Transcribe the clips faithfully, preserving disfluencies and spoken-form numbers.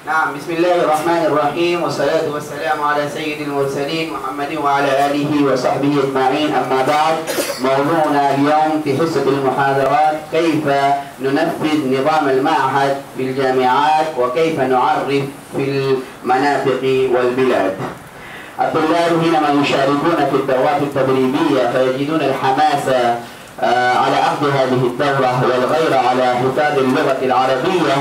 نعم، بسم الله الرحمن الرحيم، والصلاة والسلام على سيد المرسلين محمد وعلى آله وصحبه أجمعين. أما بعد، موضوعنا اليوم في حصة المحاضرات كيف ننفذ نظام المعهد في الجامعات وكيف نعرف في المناطق والبلاد. الطلاب حينما يشاركون في الدورات التدريبية فيجدون الحماس على أخذ هذه الدورة والغير على حفاظ اللغة العربية.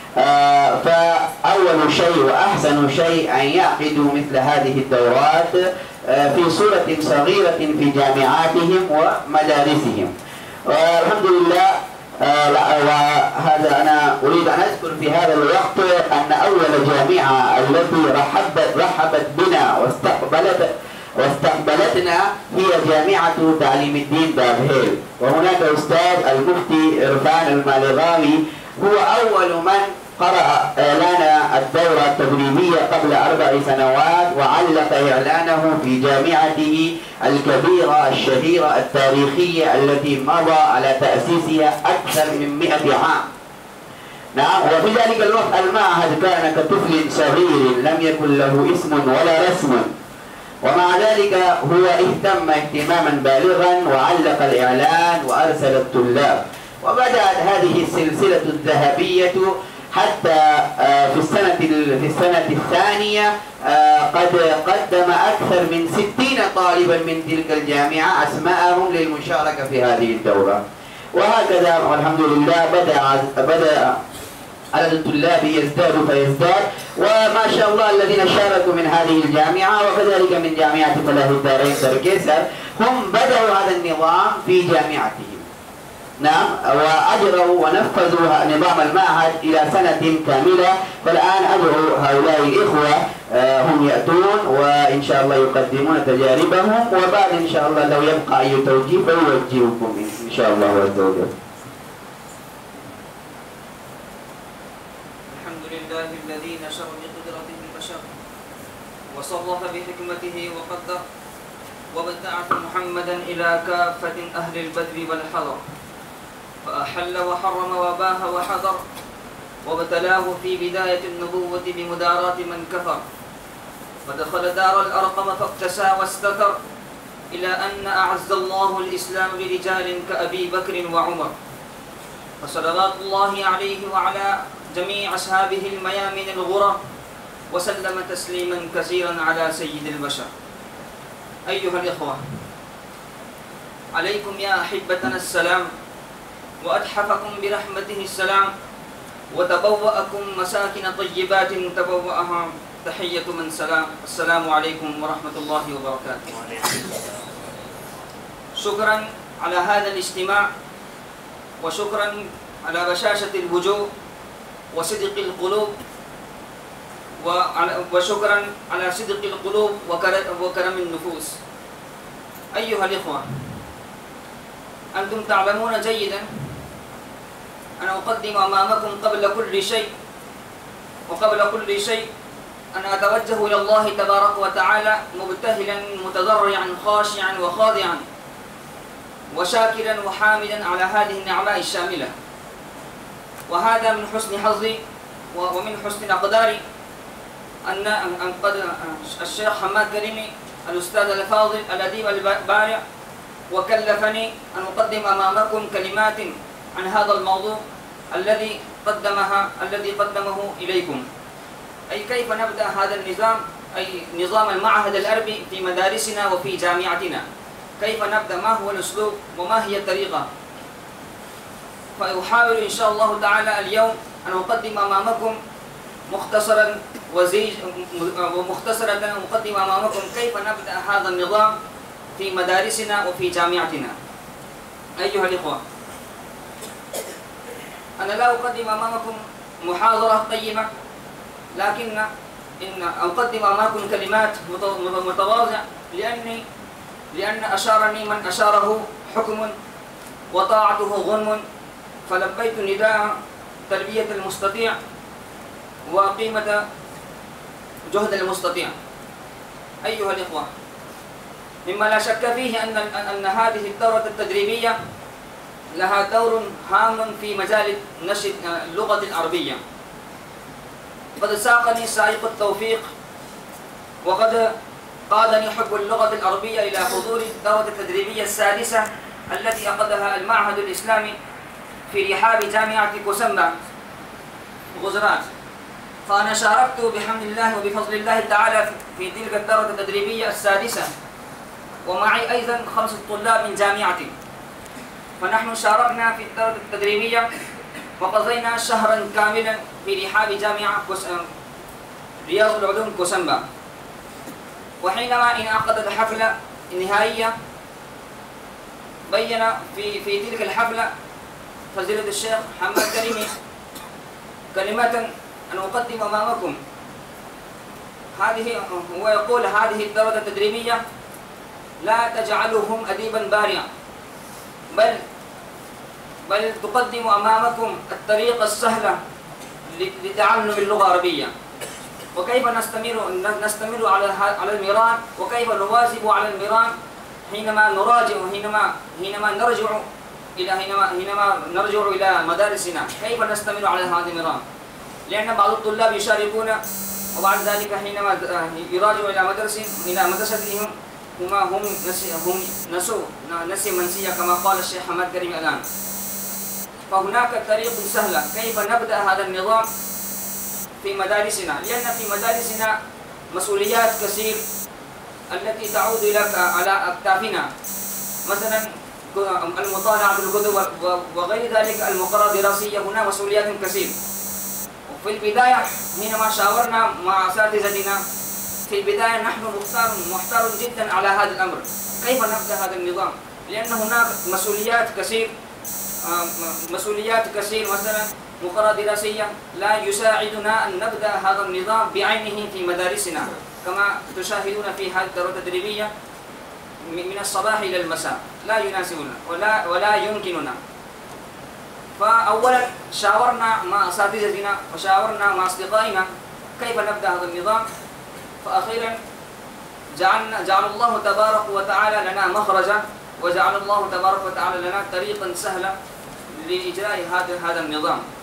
آه فأول شيء وأحسن شيء أن يعقدوا مثل هذه الدورات آه في صورة صغيرة في جامعاتهم ومدارسهم. والحمد لله آه وهذا أنا أريد أن أذكر في هذا الوقت أن أول جامعة التي رحبت رحبت بنا واستقبلت واستقبلتنا هي جامعة تعليم الدين بابهيل، وهناك أستاذ المفتي عرفان المالغاوي هو أول من قرأ إعلان الدورة التدريبية قبل أربع سنوات وعلق إعلانه في جامعته الكبيرة الشهيرة التاريخية التي مضى على تأسيسها أكثر من مئة عام. نعم، وفي ذلك الوقت المعهد كان كطفل صغير لم يكن له اسم ولا رسم، ومع ذلك هو اهتم اهتماما بالغا وعلق الإعلان وأرسل الطلاب، وبدأت هذه السلسلة الذهبية حتى في السنة في السنة الثانية قد قدم أكثر من ستين طالبا من تلك الجامعة أسماءهم للمشاركة في هذه الدورة. وهكذا والحمد لله بدأ بدأ عدد الطلاب يزداد فيزداد، وما شاء الله الذين شاركوا من هذه الجامعة وكذلك من جامعة فلاح الدارين سركيسر هم بدأوا هذا النظام في جامعتهم. نعم، وأجروا ونفذوا نظام المعهد إلى سنة كاملة. فالآن أدعو هؤلاء الإخوة هم يأتون وإن شاء الله يقدمون تجاربهم، وبعد إن شاء الله لو يبقى أي توجيه فيوجهكم إن شاء الله عز وجل. الحمد لله الذي نشر بقدرته البشر وصرف بحكمته وقدر وابتعث محمدا إلى كافة أهل البذل والحذر، فأحل وحرم وباه وحذر، وابتلاه في بداية النبوة بمداراة من كفر، فدخل دار الأرقم فاقتسى واستتر، إلى أن أعز الله الإسلام برجال كأبي بكر وعمر، فصلوات الله عليه وعلى جميع أصحابه الميامن الغرى، وسلم تسليما كثيرا على سيد البشر. أيها الإخوة، عليكم يا أحبتنا السلام، وأتحفكم برحمته السلام، وتبوأكم مساكن طيبات تبوأها تحية من سلام. السلام عليكم ورحمة الله وبركاته. شكرا على هذا الاجتماع، وشكرا على بشاشة الوجوه وصدق القلوب، وشكرا على صدق القلوب وكرم النفوس. أيها الإخوة، أنتم تعلمون جيدا أن أقدم أمامكم قبل كل شيء وقبل كل شيء أن أتوجه إلى الله تبارك وتعالى مبتهلا متضرعا خاشعا وخاضعا وشاكرا وحامدا على هذه النعماء الشاملة. وهذا من حسن حظي ومن حسن أقداري أن أن قد الشيخ حماد كريمي الأستاذ الفاضل الأديب البارع وكلفني أن أقدم أمامكم كلمات عن هذا الموضوع الذي قدمها الذي قدمه إليكم، أي كيف نبدأ هذا النظام، أي نظام المعهد العربي في مدارسنا وفي جامعتنا، كيف نبدأ، ما هو الأسلوب وما هي الطريقة. فأحاول إن شاء الله تعالى اليوم أن أقدم أمامكم مختصرا وزيج ومختصرة أقدم أمامكم كيف نبدأ هذا النظام في مدارسنا وفي جامعتنا. أيها الإخوة، أنا لا أقدم أمامكم محاضرة قيمة، لكن إن أقدم أمامكم كلمات متواضعة، لأني لأن أشارني من أشاره حكم وطاعته غنم، فلبيت نداء تلبية المستطيع وقيمة جهد المستطيع. أيها الإخوة، مما لا شك فيه أن أن هذه الدورة التدريبية لها دور هام في مجال نشر اللغة العربية. قد ساقني سائق التوفيق، وقد قادني حب اللغة العربية إلى حضور الدورة التدريبية السادسة التي عقدها المعهد الإسلامي في رحاب جامعة كوسمبا غزرات. فأنا شاركت بحمد الله وبفضل الله تعالى في تلك الدورة التدريبية السادسة، ومعي أيضا خمسة طلاب من جامعتي. فنحن شاركنا في الدورة التدريبية وقضينا شهرا كاملا في رحاب جامعة رياض العلوم كوسمبا. وحينما انعقدت الحفلة النهائية بين في في تلك الحفلة فضيلة الشيخ حماد كريمي كلمة أن أقدم أمامكم. هذه هو يقول: هذه الدورة التدريبية لا تجعلهم أديبا بارعا، بل بل تقدم أمامكم الطريقة السهلة لتعلم اللغة العربية، وكيف نستمر نستمر على على المران، وكيف نواظب على المران حينما نراجع حينما حينما نرجع إلى حينما حينما نرجع إلى مدارسنا، كيف نستمر على هذه المران. لأن بعض الطلاب يشاركون وبعد ذلك حينما يراجعوا إلى مدرسهم إلى مدرستهم هم هم نسي هم نسوا نسي منسية كما قال الشيخ حماد كريم الآن. فهناك طريق سهلة كيف نبدأ هذا النظام في مدارسنا، لأن في مدارسنا مسؤوليات كثير التي تعود إلى على أكتافنا، مثلا المطالعة بالكتب وغير ذلك، المقررات الدراسية، هنا مسؤوليات كثير. وفي البداية حينما شاورنا مع أساتذتنا في البداية نحن مختار محتار جدا على هذا الأمر، كيف نبدأ هذا النظام، لأن هناك مسؤوليات كثير مسؤوليات كثير مثلا مقررات دراسية لا يساعدنا أن نبدأ هذا النظام بعينه في مدارسنا، كما تشاهدون في هذه الدورة التدريبية من الصباح إلى المساء، لا يناسبنا ولا ولا يمكننا. فأولا شاورنا مع أساتذتنا وشاورنا مع أصدقائنا كيف نبدأ هذا النظام، فأخيرا جعلنا جعل الله تبارك وتعالى لنا مخرجا، وجعل الله تبارك وتعالى لنا طريقا سهلا لإجراء هذا هذا النظام.